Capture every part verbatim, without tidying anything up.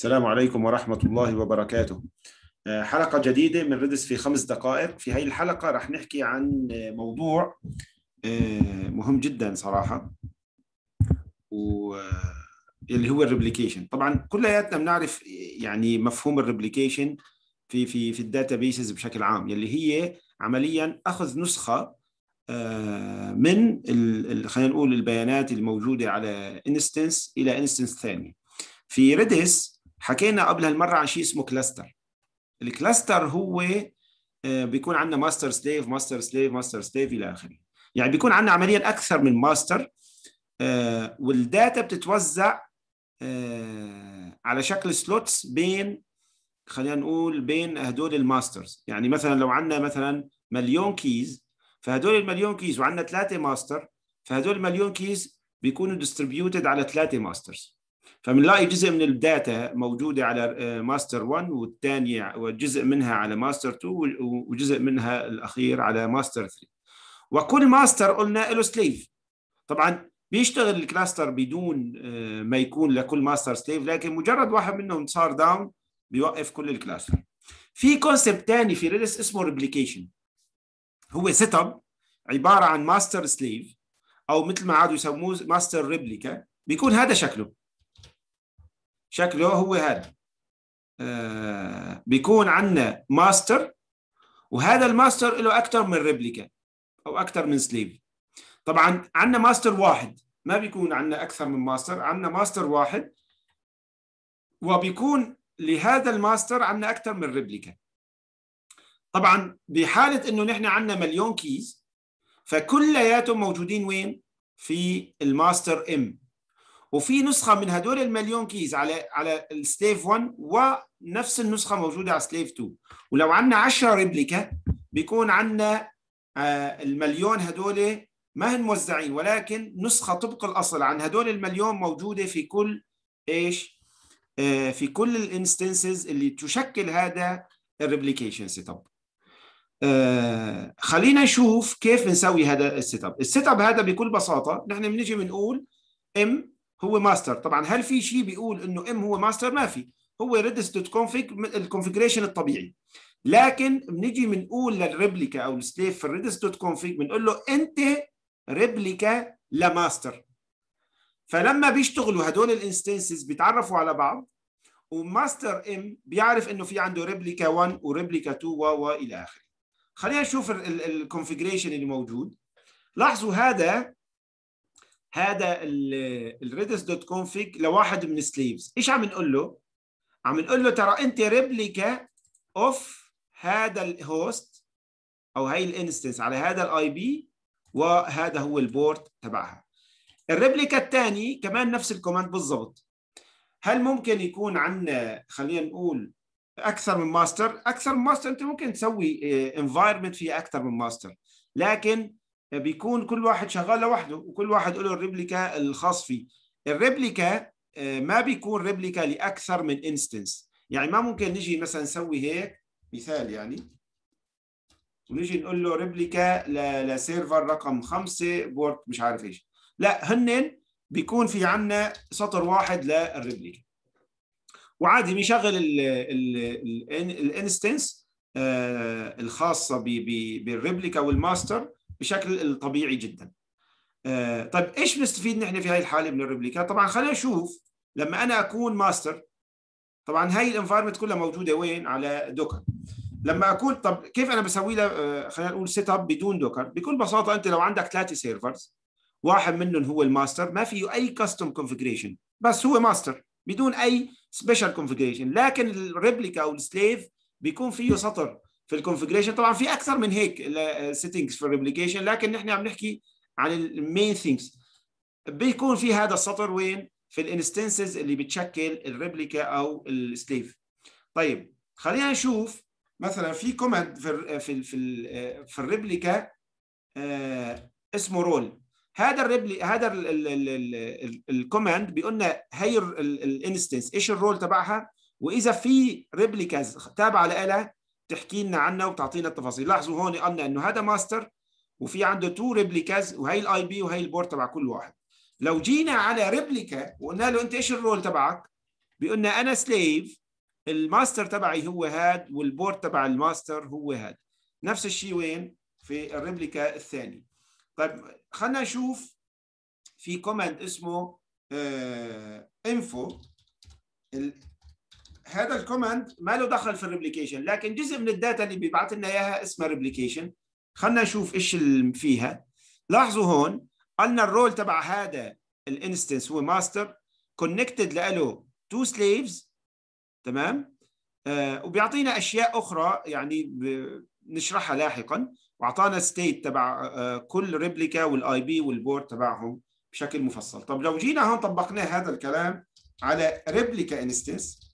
السلام عليكم ورحمة الله وبركاته. آه، حلقة جديدة من ريدس في خمس دقائق. في هذه الحلقة رح نحكي عن موضوع آه، مهم جدا صراحة، واللي هو الريبليكيشن. طبعا كلياتنا بنعرف يعني مفهوم الريبليكيشن في في في الداتابيسز بشكل عام، يلي هي عمليا أخذ نسخة آه، من خلينا نقول البيانات الموجودة على انستنس إلى انستنس ثاني. في ريدس حكينا قبل هالمرة عن شيء اسمه كلاستر. الكلاستر هو بيكون عندنا ماستر سليف ماستر سليف ماستر سليف إلى آخره، يعني بيكون عندنا عمليا أكثر من ماستر، والداتا بتتوزع على شكل سلوتس بين خلينا نقول بين هدول الماسترز. يعني مثلا لو عندنا مثلا مليون كيز، فهدول المليون كيز وعندنا ثلاثة ماستر، فهدول المليون كيز بيكونوا ديستريبيوتد على ثلاثة ماسترز. فبنلاقي جزء من الداتا موجودة على ماستر واحد، والثانية وجزء منها على ماستر اثنين، وجزء منها الأخير على ماستر ثلاثة. وكل ماستر قلنا له سليف. طبعا بيشتغل الكلاستر بدون ما يكون لكل ماستر سليف، لكن مجرد واحد منهم صار داون بيوقف كل الكلاستر. في كونسبت ثاني في ريدس اسمه ريبليكيشن. هو سيت اب عبارة عن ماستر سليف، أو مثل ما عادوا يسموه ماستر ريبليكا. بيكون هذا شكله شكله هو هذا. آه بيكون عندنا ماستر، وهذا الماستر له أكثر من ريبليكا أو أكثر من سليف. طبعا عندنا ماستر واحد، ما بيكون عندنا أكثر من ماستر، عندنا ماستر واحد، وبيكون لهذا الماستر عندنا أكثر من ريبليكا. طبعا بحالة إنه نحن عندنا مليون كيز، فكلياتهم موجودين وين؟ في الماستر ام، وفي نسخة من هدول المليون كيز على على السليف واحد، ونفس النسخة موجودة على سليف اثنين. ولو عندنا عشرة ريبليكا بيكون عندنا آه المليون هدول ما هن موزعين، ولكن نسخة طبق الأصل عن هدول المليون موجودة في كل إيش؟ آه في كل الانستنسز اللي تشكل هذا الريبليكيشن سيت اب. آه خلينا نشوف كيف بنسوي هذا السيت اب. السيت اب هذا بكل بساطة نحن بنيجي بنقول ام هو ماستر. طبعا هل في شيء بيقول انه ام هو ماستر؟ ما في، هو ريدس دوت كونفيج الكونفيجريشن الطبيعي. لكن بنيجي بنقول للريبليكا او السليف في الريدس دوت كونفيج بنقول له انت ريبليكا لماستر. فلما بيشتغلوا هدول الانستنسز بيتعرفوا على بعض، وماستر ام بيعرف انه في عنده ريبليكا واحد وريبليكا اثنين والى اخره. خلينا نشوف الكونفيجريشن اللي موجود. لاحظوا هذا هذا الريدس دوت كونفيج لواحد من السليفز. ايش عم نقول له؟ عم نقول له ترى انت ريبليكا اوف هذا الهوست او هاي الانستنس على هذا الاي بي، وهذا هو البورت تبعها. الريبليكا الثاني كمان نفس الكوماند بالضبط. هل ممكن يكون عندنا خلينا نقول اكثر من ماستر؟ اكثر من ماستر انت ممكن تسوي انفايرمنت فيه اكثر من ماستر، لكن بيكون كل واحد شغال لوحده وكل واحد له الريبليكا الخاص فيه. الريبليكا ما بيكون ريبليكا لاكثر من انستنس. يعني ما ممكن نجي مثلا نسوي هيك مثال يعني، ونجي نقول له ريبليكا لسيرفر رقم خمسة بورت مش عارف ايش. لا، هن بيكون في عندنا سطر واحد للريبليكا، وعادي بيشغل الانستنس الخاصه بالريبليكا والماستر بشكل طبيعي جدا. طيب ايش بنستفيد نحن في هاي الحاله من الريبليكا؟ طبعا خلينا نشوف. لما انا اكون ماستر، طبعا هاي الانفايرمنت كلها موجوده وين؟ على دوكر. لما اكون طب كيف انا بسوي له خلينا نقول سيت اب بدون دوكر؟ بكل بساطه انت لو عندك ثلاثه سيرفرز، واحد منهم هو الماستر، ما فيه اي كاستم كونفيجريشن، بس هو ماستر بدون اي سبيشال كونفيجريشن. لكن الريبليكا او السليف بيكون فيه سطر في الكونفيجريشن. طبعا في اكثر من هيك سيتنجز في الريبليكيشن، لكن نحن عم نحكي عن المين ثينجز. بيكون في هذا السطر وين؟ في الانستنسز اللي بتشكل الريبليكا او السليف. طيب خلينا نشوف مثلا في كوماند في في في, في الريبليكا آه اسمه رول. هذا الريبلي هذا الكوماند بيقول لنا هي الانستنس ايش الرول تبعها، واذا في ريبليكاز تابعه لها تحكي لنا عنها وتعطينا التفاصيل. لاحظوا هون قلنا انه هذا ماستر وفي عنده تو ريبليكاز، وهي الاي بي وهي البورت تبع كل واحد. لو جينا على ريبليكا وقلنا له انت ايش الرول تبعك، بيقولنا انا سليف، الماستر تبعي هو هاد والبورد تبع الماستر هو هاد. نفس الشيء وين؟ في الريبليكا الثاني. طيب خلينا نشوف في كوماند اسمه انفو. هذا الكوماند ما له دخل في الريبليكيشن، لكن جزء من الداتا اللي بيبعث لنا اياها اسمها ريبليكيشن. خلينا نشوف ايش اللي فيها. لاحظوا هون قلنا الرول تبع هذا الانستنس هو ماستر كونكتد له تو سليفز، تمام. آه وبيعطينا اشياء اخرى يعني نشرحها لاحقا، واعطانا ستيت تبع آه كل ريبليكا والاي بي والبورد تبعهم بشكل مفصل. طب لو جينا هون طبقنا هذا الكلام على ريبليكا انستنس،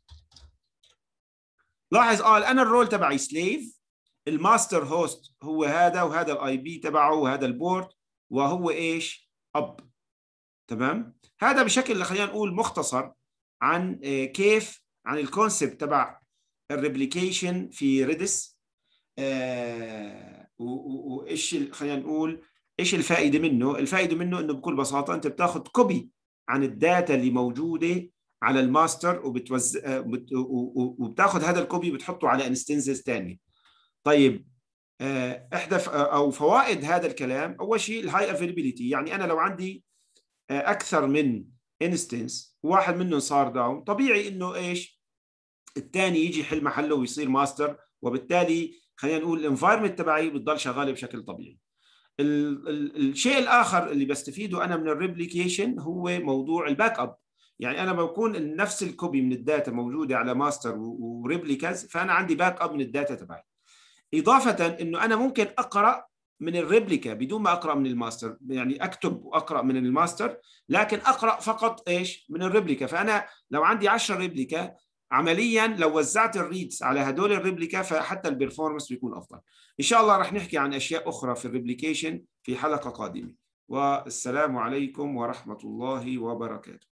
لاحظ قال انا الرول تبعي سليف، الماستر هوست هو هذا وهذا الاي بي تبعه وهذا البورد، وهو ايش؟ اب. تمام. هذا بشكل خلينا نقول مختصر عن كيف، عن الكونسبت تبع الريبليكيشن في ريدس، آه وايش خلينا نقول ايش الفائده منه. الفائده منه انه بكل بساطه انت بتاخذ كوبي عن الداتا اللي موجوده على الماستر وبتوزع وبتاخذ هذا الكوبي بتحطه على انستنسز ثانيه. طيب احدى او فوائد هذا الكلام، اول شيء الهاي افيلابيلتي، يعني انا لو عندي اكثر من انستنس واحد منهم صار داون، طبيعي انه ايش؟ الثاني يجي يحل محله ويصير ماستر، وبالتالي خلينا نقول الانفايرمنت تبعي بتضل شغاله بشكل طبيعي. ال ال الشيء الاخر اللي بستفيده انا من الريبليكيشن هو موضوع الباك اب. يعني انا بكون نفس الكوبي من الداتا موجوده على ماستر وريبليكاز، فانا عندي باك اب من الداتا تبعي. اضافه انه انا ممكن اقرا من الريبليكا بدون ما اقرا من الماستر، يعني اكتب واقرا من الماستر لكن اقرا فقط ايش؟ من الريبليكا. فانا لو عندي عشرة ريبليكا عمليا لو وزعت الريدز على هدول الريبليكا فحتى البرفورمانس بيكون افضل. ان شاء الله رح نحكي عن اشياء اخرى في الريبليكيشن في حلقه قادمه، والسلام عليكم ورحمه الله وبركاته.